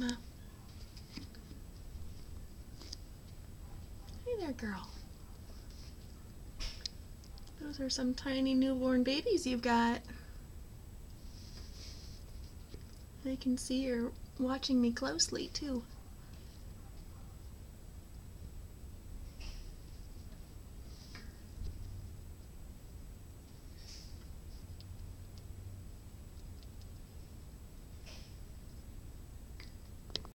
Mama. Hey there, girl. Those are some tiny newborn babies you've got. I can see you're watching me closely, too.